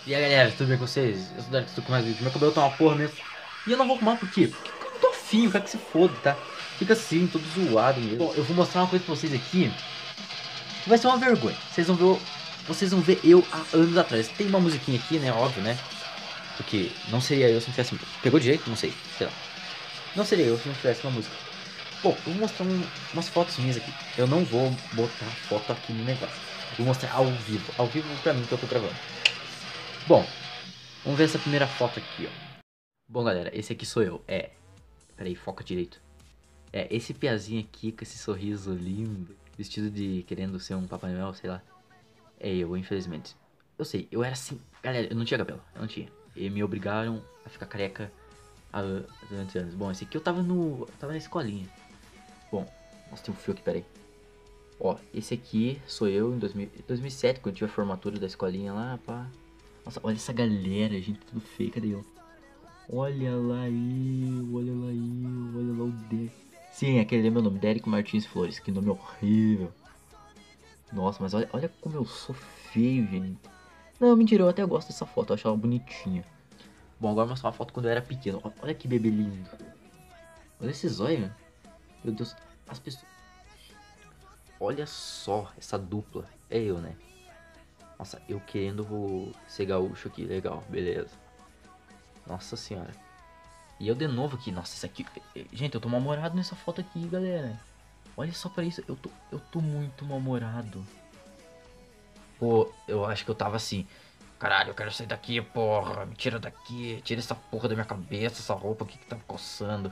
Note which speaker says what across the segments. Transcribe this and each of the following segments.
Speaker 1: E aí galera, tudo bem com vocês? Eu sou o Dark, estou com mais vídeo. Meu cabelo tá uma porra mesmo. E eu não vou arrumar por quê? Porque eu não tô afim, eu quero que se foda, tá? Fica assim, todo zoado mesmo. Bom, eu vou mostrar uma coisa pra vocês aqui. Que vai ser uma vergonha. Vocês vão ver eu há anos atrás. Tem uma musiquinha aqui, né? Óbvio, né? Porque não seria eu se não tivesse. Pegou de jeito? Não sei. Sei lá. Não seria eu se não tivesse uma música. Bom, eu vou mostrar umas fotos minhas aqui. Eu não vou botar foto aqui no negócio. Eu vou mostrar ao vivo. Ao vivo pra mim que eu tô gravando. Bom, vamos ver essa primeira foto aqui, ó. Bom, galera, esse aqui sou eu. Peraí, foca direito. Esse piazinho aqui com esse sorriso lindo, vestido de querendo ser um Papai Noel, sei lá. É eu, infelizmente. Eu sei, eu era assim. Galera, eu não tinha cabelo, eu não tinha. E me obrigaram a ficar careca durante anos. Bom, esse aqui eu tava na escolinha. Bom, nossa, tem um fio aqui, peraí. Ó, esse aqui sou eu em 2007, quando tive a formatura da escolinha lá, pá. Nossa, olha essa galera, gente, tudo feio, cadê eu? Olha lá eu, olha lá eu, olha lá o Derek. Sim, aquele é meu nome, Derek Martins Flores, que nome horrível. Nossa, mas olha como eu sou feio, gente. Não, mentira, eu até gosto dessa foto, eu acho ela bonitinha. Bom, agora vou mostrar uma foto quando eu era pequeno. Olha que bebê lindo. Olha esse zóio, meu Deus, as pessoas... Olha só essa dupla, é eu, né? Nossa, eu querendo ser gaúcho aqui, legal, beleza. Nossa senhora. E eu de novo aqui, nossa, isso aqui... Gente, eu tô mal-humorado nessa foto aqui, galera. Olha só pra isso, eu tô muito mal-humorado. Pô, eu acho que eu tava assim... Caralho, eu quero sair daqui, porra. Me tira daqui, tira essa porra da minha cabeça, essa roupa aqui que tá me coçando.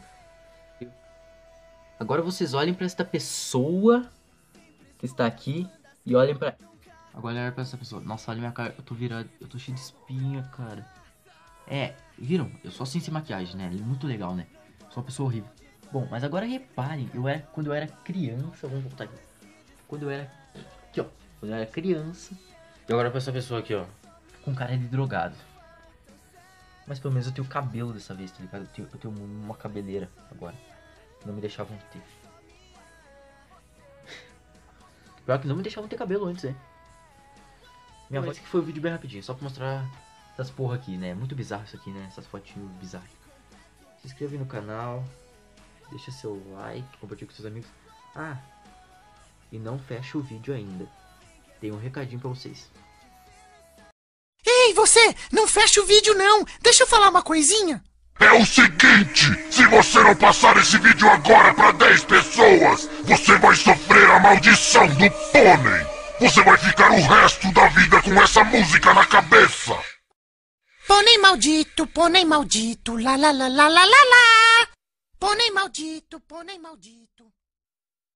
Speaker 1: Agora vocês olhem pra esta pessoa que está aqui e olhem pra... Agora olhem pra essa pessoa. Nossa, olha minha cara, eu tô virado, eu tô cheio de espinha, cara. Viram? Eu sou assim sem maquiagem, né? Muito legal, né? Sou uma pessoa horrível. Bom, mas agora reparem, quando eu era criança, vamos voltar aqui. Quando eu era... Aqui, ó. Quando eu era criança. E agora pra essa pessoa aqui, ó. Com cara de drogado. Mas pelo menos eu tenho cabelo dessa vez, tá ligado? Eu tenho uma cabeleira agora. Não me deixavam ter. Pior que não me deixavam ter cabelo antes, né? Minha voz que foi um vídeo bem rapidinho, só pra mostrar essas porra aqui, né? Muito bizarro isso aqui, né? Essas fotinhas bizarras. Se inscreve no canal, deixa seu like, compartilha com seus amigos. Ah, e não fecha o vídeo ainda. Tem um recadinho pra vocês.
Speaker 2: Ei, você! Não fecha o vídeo, não! Deixa eu falar uma coisinha!
Speaker 3: É o seguinte, se você não passar esse vídeo agora pra 10 pessoas, você vai sofrer a maldição do pônei. Você vai ficar o resto da vida com essa música na cabeça.
Speaker 2: Pônei maldito, lá lá lá lá lá lá lá. Pônei maldito, pônei maldito.